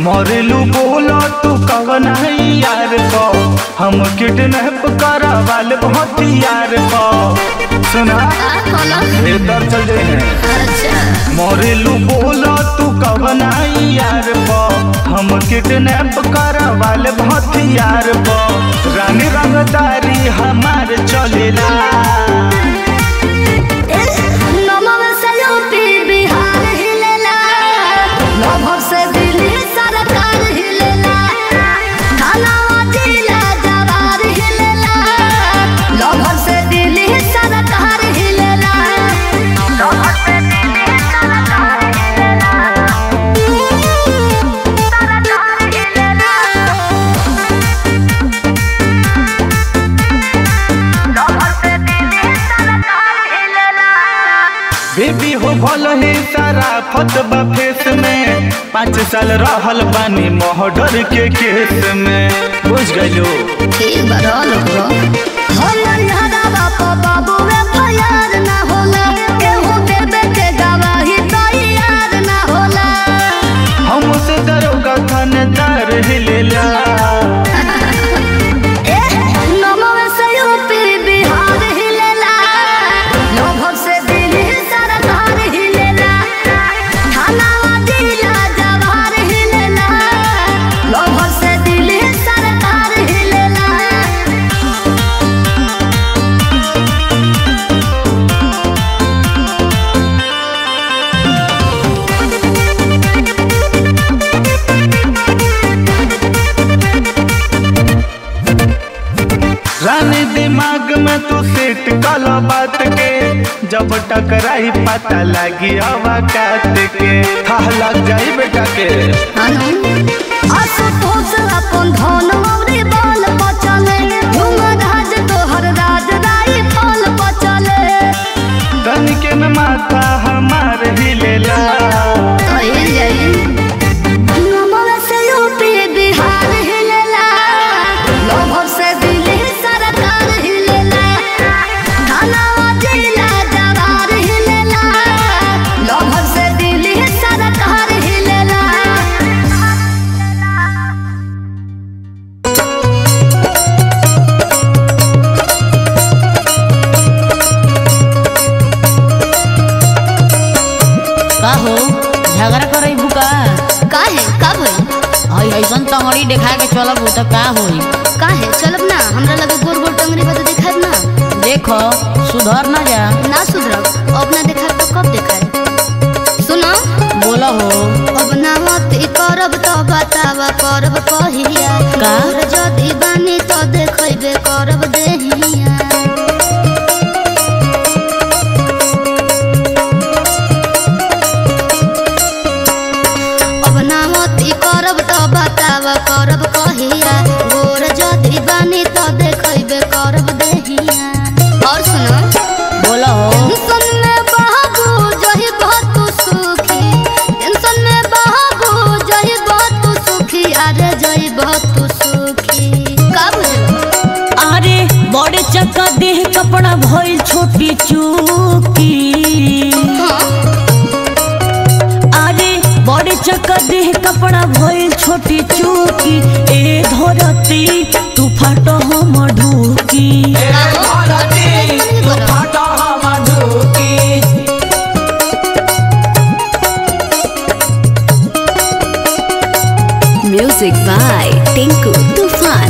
मोरेलू बोलो तू कवन है यार को, हम किडनैप करा वाले बहुत यार को। सुना इधर चल जाए। मोरेलू बोलो तू कवन है यार को, हम किडनैप करा वाले बहुत यार को। रानी रंगदारी हमार चलेला, बेबी हो भल ही सारा फतबा फेस में। 5 साल रहल बानी मर्डर के केस में, बुझ गइलो। हमसे दरोगा थानेदार हिलेला, रानी दिमाग में तू सेट काला बात के। जब टकराई पता लगी अवकात के, था लग जाई बेटा के। तन के न माथा हमार हिलेला, झगड़ा करई बुका काहे का भई? हई ऐसन टंगड़ी देखा के चलब त का होई? काहे चलब ना, हमरा लगे गोर गोर टंगड़ी बता देखाब ना। देखो सुधर ना जा। ना सुधरब, अब ना देखाब तो कब देखाब? सुनो बोला हो। अब ना मती करब तो बतावा करब कहिया का? जदी बानी तो देखइबे करब देहिया। करब कहिया गोर जदी बानी तो देखइबे करब देहिया। और सुनो बोला हो। टेंशन में बाबू जही बहुत सुखी, टेंशन में बाबू जही बहुत सुखी, अरे जही बहुत सुखी। का बुझलो? अरे बड़े चक्का देह कपड़ा भइल छोटी चूकी। बड़े चक्का देह कपड़ा भइल छोटी चूकी। ए धरती तू फाट हम ढूकी, म्यूजिक बाय टिंकू तूफान।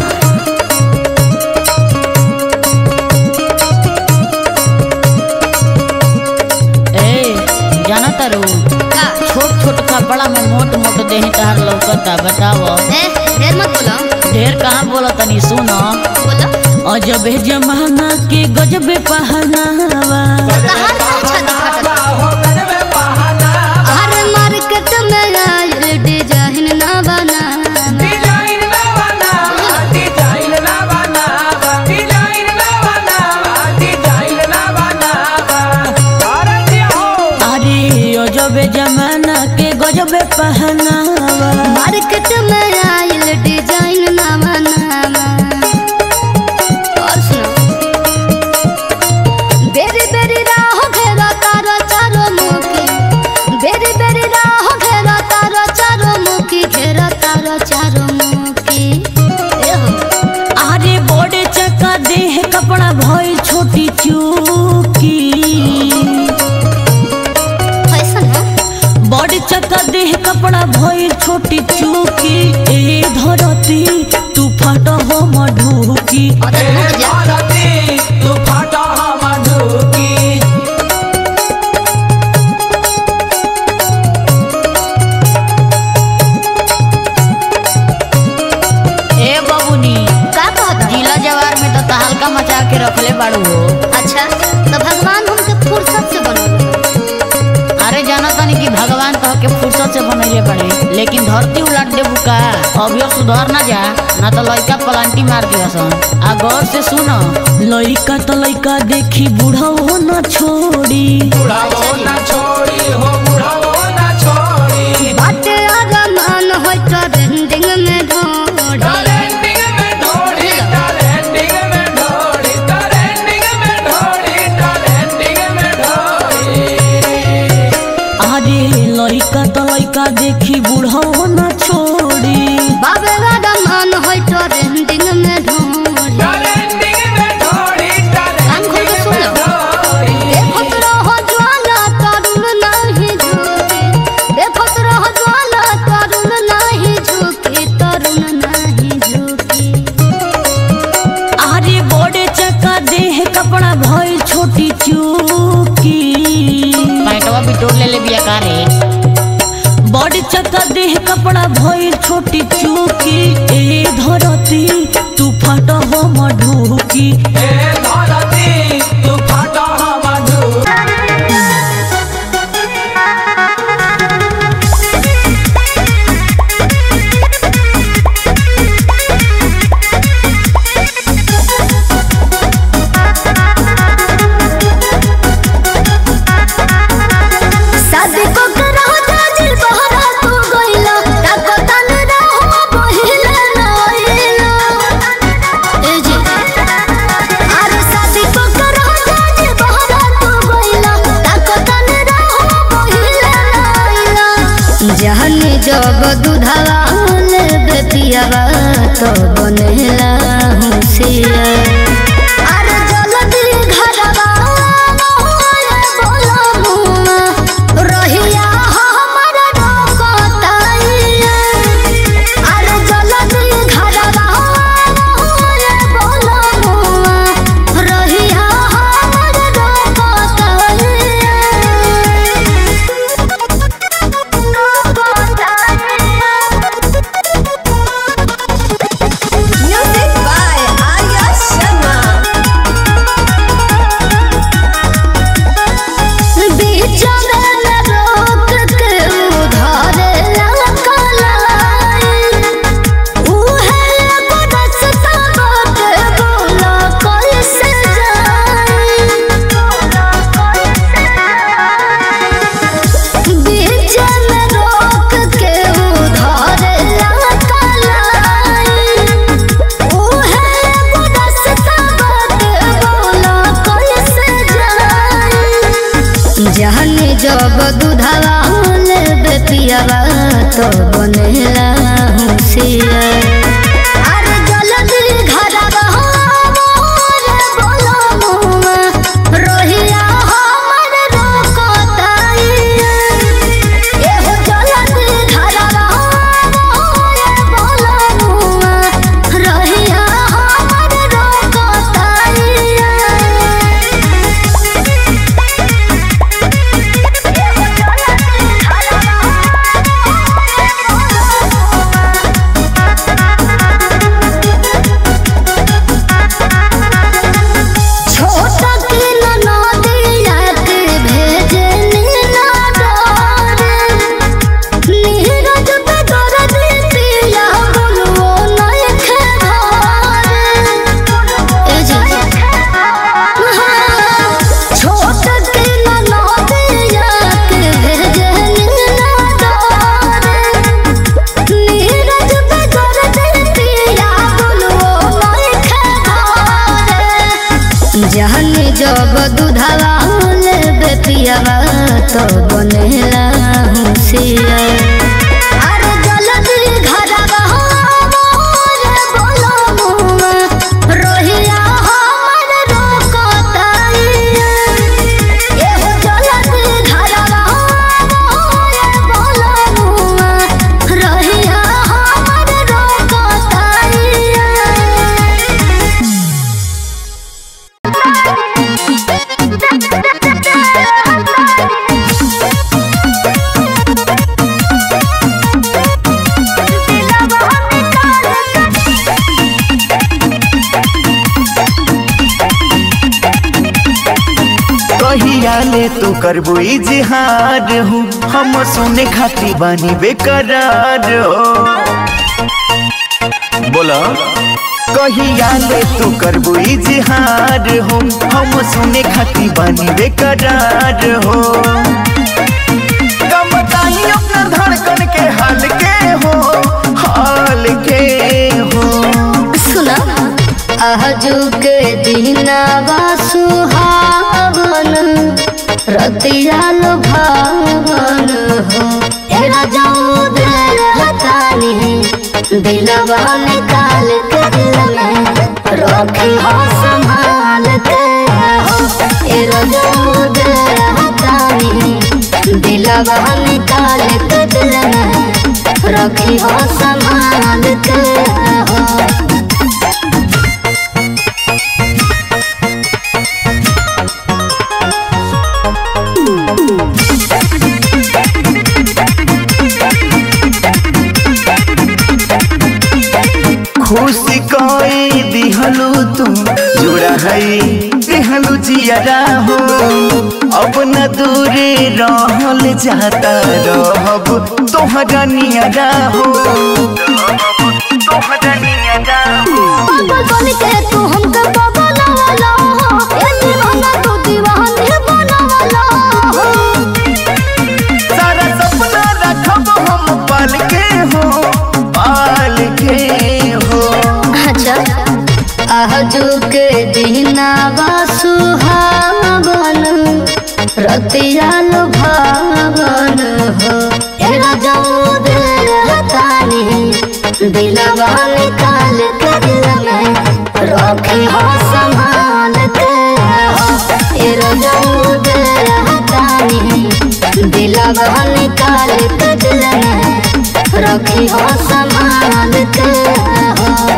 जाना तारू छोट छोट कपड़ा में मोट मोट देह तार लौकता, बताओ। ढेर मत बोलो। ढेर कहाँ बोलो, तनी सुनो। बोलो। अजबे जमाना के गजबे पहनावा, हर मार्केट में आयल डिजाइन ना बना, अजबे जमाना के गजबे पहनावा। मार्केट में आयल डिजाइन ना बनावा। और सुनो बेरी बेरी राह घेरा तार कपड़ा भइल छोटी चूकी ए धरती तू फट हो मधुकी मचा के रखले बाड़ू हो। अच्छा तो भगवान हमके फुर्सत से बनौले। अरे जाना तानी कि भगवान तो के फुर्सत से बनैले पड़े, लेकिन धरती उलट देबू का अभियो सुधर ना जा, ना तो लइका पलांटी मार दिया सन। आ गौर से सुनो, लइका तो लइका देखी बूढ़ा हो ना छोड़ी, बूढ़ा हो ना छोड़ी हो, बूढ़ा हो ना छोड़ी। बाटे आगमन होय ट्रेंडिंग में ढोड़ी, लइका तो लइका देखी बूढ़ा हो ना छोड़ी। बाबे आगमन होय ट्रेंडिंग में ढोड़ी, कान खोल के सुन लो। देखत रहो ज्वाला तरुण नहीं झुकी, देखत रहो ज्वाला तरुण नहीं झुकी, तरुण नहीं झुकी। अरे बड़े चक्का देह कपड़ा भइल छोटी चूकी, पैटवा बिटोर ले बिया कारे। बड़े चक्का देह कपड़ा भइल छोटी चूकी ए धरती तू फट हो मधुकी, ए धरती तू फट हो मधुकी। जहनी जब दूधवा लेबे पियावा तो बनेला होशिया। अरे जल्दी घरवा मोए बोलो मुआ, रहिया हमर रोकताइया। अरे जल्दी घरवा मोए बोलो मुआ, रहिया हमर रोकताइया। Music by Arya Sharma. बीच में रोक के उधारे लकलाई, उहे एगो रास्ता बाटे बोला कैसे जाई। बीच में रोक के उधारे लकलाई, उहे एगो रास्ता बाटे बोला कैसे जाई। जहनी जब दूधवा लेबे पियावा तो बनेला होशिया। अरे जल्दी घरवा मोरे बोलो मुआ, रहिया हमर रोकताइया। एहो जल्दी घरवा मोरे बोलो मुआ, रहिया हमर रोकताइया। छोटा की नदिया के भेजे नीला डोरे, नीरज पे दर्द पिया बोलवो नहीं खेधारे। ए जी छोटा की नदिया के भेजे नीला डोरे, नीरज पे दर्द पिया बोलवो नहीं खेधारे। जहनी जब दूधवा लेबे पियावा तो बनेला होशिया। अरे जल्दी घरवा मोरे बोलो मुआ, रहिया हमर रोकताइया। एहो जल्दी घरवा मोरे बोलो मुआ, कहिया ले तू करबो इजहार हो, हम सुने खाती बानी बेकरार हो। बोला कहिया ले तू करबो इजहार हो, हम सुने खाती बानी बेकरार हो। कम बताई अपना धड़कन के हाल के हो, हाल के हो। सुना आजू के दिनवा सुहावन, रतिया लुभावन हो। तेरा जाऊं दिल हतानी, दिलवा निकाल के दिल में रखी हो संभाल के हो। तेरा जाऊं दिल हतानी, दिलवा निकाल के दिल में रखी हो संभाल के हो। खुशी कोई दिहलू तू जुड़ा है दिहलू जियरा हो। अब न दूरे रहल जाता, रहब तोहरा नियरा हो, तोहरा नियरा हो। पागल बन के तू हमके बबलावाला हो, ए दीवाना तू दीवानी बनावाला हो। सारा सपना रखब हम पाल के हो, पाल के हो। अच्छा आजू के दिनवा सुहावन, रतिया लुभावन हो। तेरा जाऊं दिल हतानी, दिलवा निकाल के दिल में रखी हो संभाल के हो। तेरा जाऊं दिल हतानी, दिलवा निकाल के दिल में रखी हो संभाल के हो।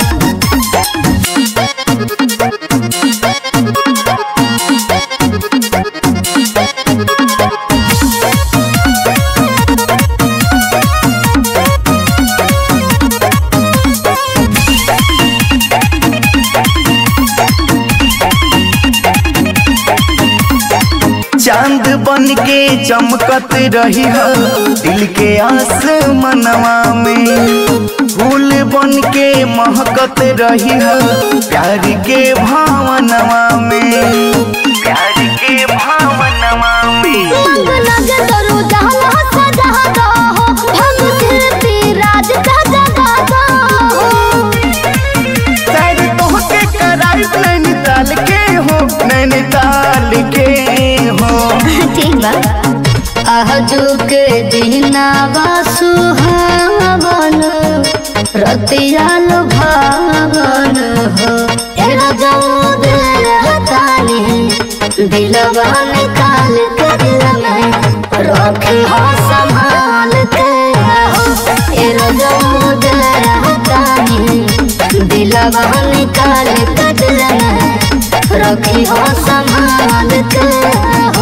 चांद बन के चमकत रही हो दिल के आसमानवा में, फूल बन के महकत रही हो प्यार के भावनवा में, प्यार के भावनवा में। रंग लगे तरू जहाँ सजा दो हो, हम कीर्ति राज का जगा दो हो। शायद तोहके कराइब नैनीताल के हो, नैनीताल के हो। ठीक बा आजू के दिनवा सुहावन, रतिया लुभावन हो। तेरा जाऊं दिल हतानी, दिलवा निकाल के दिल में रखी हो संभाल के हो। तेरा जाऊं दिल हतानी, दिलवा निकाल के दिल में रखी हो संभाल के हो।